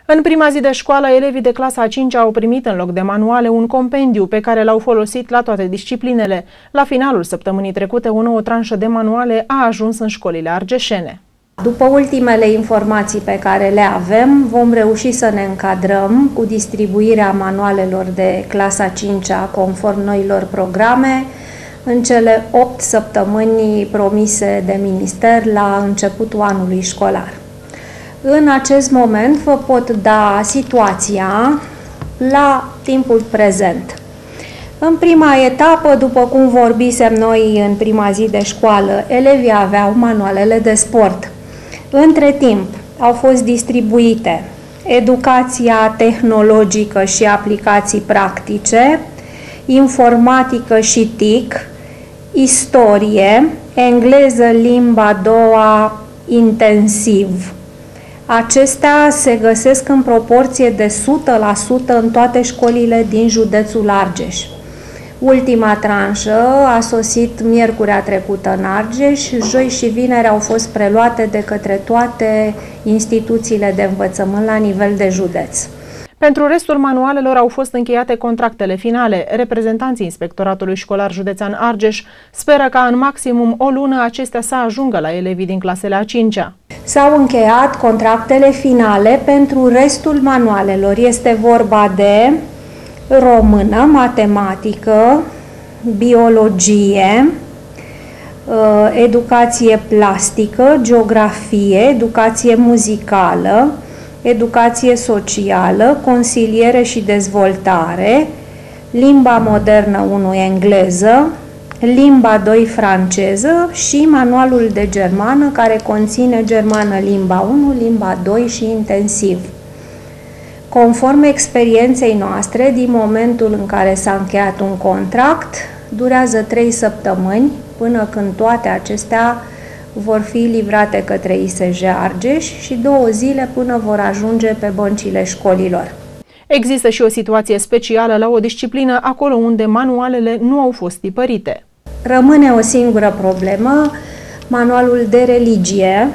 În prima zi de școală, elevii de clasa a 5-a au primit în loc de manuale un compendiu pe care l-au folosit la toate disciplinele. La finalul săptămânii trecute, o nouă tranșă de manuale a ajuns în școlile argeșene. După ultimele informații pe care le avem, vom reuși să ne încadrăm cu distribuirea manualelor de clasa 5-a conform noilor programe în cele 8 săptămâni promise de minister la începutul anului școlar. În acest moment vă pot da situația la timpul prezent. În prima etapă, după cum vorbisem noi în prima zi de școală, elevii aveau manualele de sport. Între timp au fost distribuite educația tehnologică și aplicații practice, informatică și TIC, istorie, engleză limba a doua intensiv. Acestea se găsesc în proporție de 100% în toate școlile din județul Argeș. Ultima tranșă a sosit miercurea trecută în Argeș, joi și vineri au fost preluate de către toate instituțiile de învățământ la nivel de județ. Pentru restul manualelor au fost încheiate contractele finale. Reprezentanții Inspectoratului Școlar Județean Argeș speră ca în maximum o lună acestea să ajungă la elevii din clasele a 5-a. S-au încheiat contractele finale pentru restul manualelor. Este vorba de română, matematică, biologie, educație plastică, geografie, educație muzicală, educație socială, consiliere și dezvoltare, limba modernă 1 engleză, limba 2 franceză și manualul de germană care conține germană limba 1, limba 2 și intensiv. Conform experienței noastre, din momentul în care s-a încheiat un contract, durează 3 săptămâni până când toate acestea vor fi livrate către ISJ Argeș și 2 zile până vor ajunge pe băncile școlilor. Există și o situație specială la o disciplină acolo unde manualele nu au fost tipărite. Rămâne o singură problemă, manualul de religie,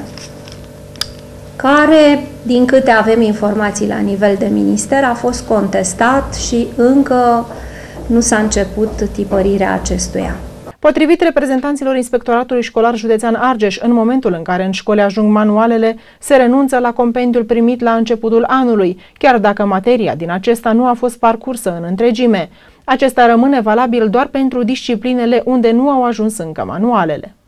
care, din câte avem informații la nivel de minister, a fost contestat și încă nu s-a început tipărirea acestuia. Potrivit reprezentanților Inspectoratului Școlar Județean Argeș, în momentul în care în școli ajung manualele, se renunță la compendiul primit la începutul anului, chiar dacă materia din acesta nu a fost parcursă în întregime. Acesta rămâne valabil doar pentru disciplinele unde nu au ajuns încă manualele.